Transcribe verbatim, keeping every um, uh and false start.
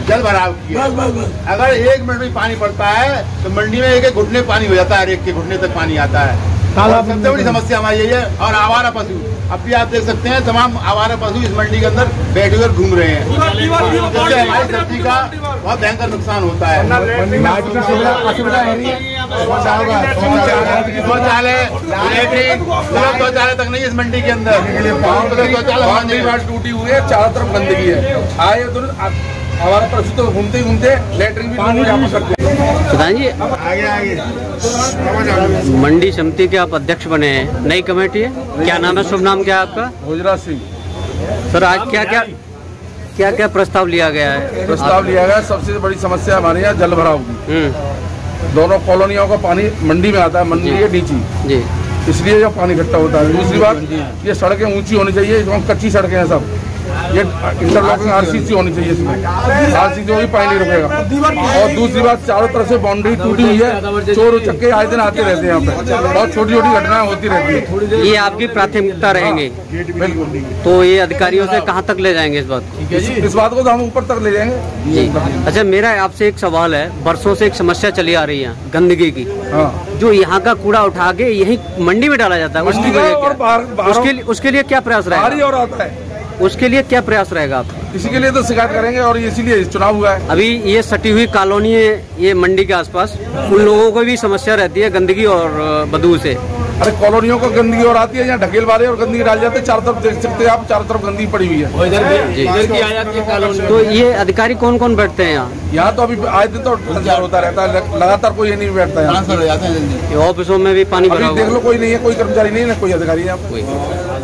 जल भराव की है। अगर एक मिनट में पानी पड़ता है तो मंडी में एक एक घुटने पानी हो जाता है, हर एक के घुटने तक पानी आता है। सबसे बड़ी समस्या हमारी यही है। और आवारा पशु, अब भी आप देख सकते हैं तमाम आवारा पशु इस मंडी के अंदर बैठ कर घूम रहे हैं, जिससे हमारी सब्जी का बहुत भयंकर नुकसान होता है। शौचालय, लैट्रिन, शौचालय तक नहीं इस मंडी के अंदर। शौचालय टूटी हुई है, चारों तरफ गंदगी है। आए तो हमारा पशु तो घूमते ही घूमते लैट्रिन भी यहाँ करते हैं। प्रधान जी, आगे आगे मंडी समिति के आप अध्यक्ष बने हैं, नई कमेटी है, क्या नाम है, शुभ नाम क्या है आपका? गुजरात सिंह। सर आज क्या क्या क्या क्या प्रस्ताव लिया गया है? प्रस्ताव लिया गया, सबसे बड़ी समस्या हमारे यहाँ जल भराव की। दोनों कॉलोनियों का पानी मंडी में आता है, मंडी है नीची जी, इसलिए जो पानी इकट्ठा होता है। दूसरी बात, ये सड़कें ऊंची होनी चाहिए, कच्ची सड़कें हैं सब, ये इंटरलॉकिंग आरसीसी होनी चाहिए, इसमें आरसीसी होगी पानी नहीं रुकेगा। और दूसरी बात, चारों तरफ से बाउंड्री टूटी हुई है, चोर उचक्के आए दिन आते रहते हैं यहाँ पे, बहुत छोटी छोटी घटनाएं होती रहती है। ये आपकी प्राथमिकता रहेंगे, तो ये अधिकारियों से कहाँ तक ले जाएंगे इस बात को? इस बात को तो हम ऊपर तक ले जाएंगे जी। अच्छा, मेरा आपसे एक सवाल है, बरसों से एक समस्या चली आ रही है गंदगी की। हाँ। जो यहाँ का कूड़ा उठा के यही मंडी में डाला जाता है, उसकी वजह उसके लिए क्या प्रयास रहेगा? और आता है, उसके लिए क्या प्रयास रहेगा आपका? इसी के लिए तो शिकायत करेंगे, और इसीलिए चुनाव हुआ है। अभी ये सटी हुई कॉलोनी है ये मंडी के आसपास, उन लोगों को भी समस्या रहती है गंदगी और बदबू से। अरे कॉलोनियों को गंदगी और आती है, यहाँ ढकेल वाले और गंदगी डाल जाते हैं, चारों तरफ देख सकते हैं आप, चारों तरफ गंदगी पड़ी हुई है। तो ये अधिकारी कौन कौन बैठते हैं यहाँ? यहाँ तो अभी आए दिन तो संचार होता रहता है, लगातार कोई नहीं बैठता है। ऑफिसों में भी पानी भरा हुआ है? देख लो, कोई नहीं है, कोई कर्मचारी नहीं है, कोई अधिकारी है।